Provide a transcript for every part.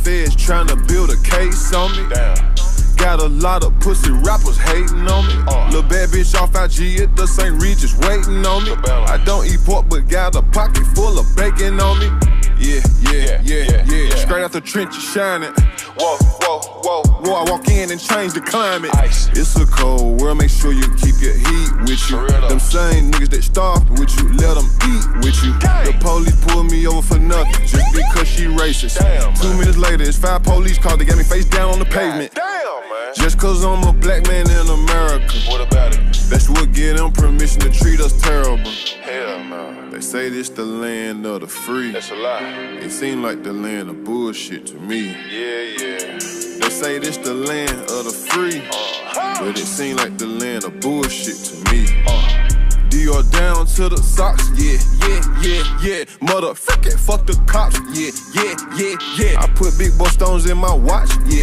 feds tryna build a case on me. Damn. Got a lot of pussy rappers hating on me. Lil' bad bitch off IG at the St. Regis waiting on me. I don't eat pork but got a pocket full of bacon on me. Yeah. Straight out the trenches shining. Whoa. Whoa, I walk in and change the climate. Ice. It's a cold world, make sure you keep your heat with you. Them same niggas that starved with you, let them eat with you. The police pulled me over for nothing, just because she racist. Damn, 2 minutes later, it's 5 police cars, they got me face down on the pavement. Damn, man. Just cause I'm a black man in America. What about it? That's what get them permission to treat us terrible. Hell no. They say this the land of the free. That's a lie. It seem like the land of bullshit to me. Yeah. They say this the land of the free, but it seem like the land of bullshit to me. Dior down to the socks, yeah. Motherfucking fuck the cops, yeah. I put big boy stones in my watch, yeah.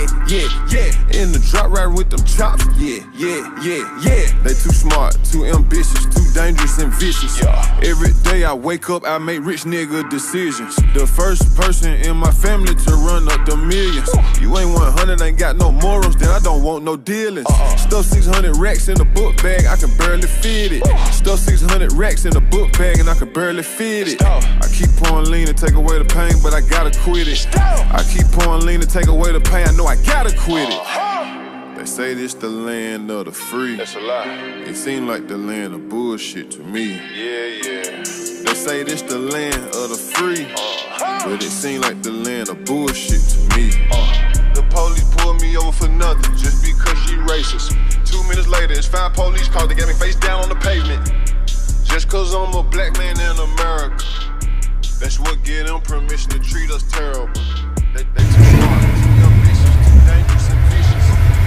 In the drop right with them chops, yeah. They too smart, too ambitious, too dangerous and vicious. Every day I wake up, I make rich nigga decisions. The first person in my family to run up the millions. You ain't 100, ain't got no morals, then I don't want no dealings. Stuff 600 racks in a book bag, I can barely fit it. Stuff 600 racks in a book bag and I can barely fit it. I keep pouring lean to take away the pain, but I gotta quit it. I keep pouring lean to take away the pain, I know I gotta quit it. They say this the land of the free. That's a lie. It seem like the land of bullshit to me. Yeah. They say this the land of the free, but it seem like the land of bullshit to me. The police pulled me over for nothing, just because she racist. 2 minutes later, it's 5 police cars, they got me face down on the pavement. Just cause I'm a black man in America. That's what get them permission to treat us terrible. They too smart, too ambitious, too dangerous and vicious.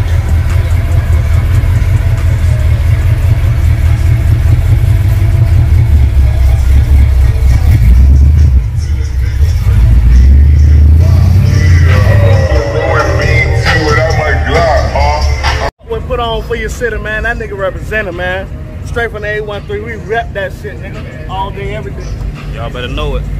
Put on for your city, man. That nigga represented, man. Straight from the 813, we rep that shit, nigga. All day, every day. Y'all better know it.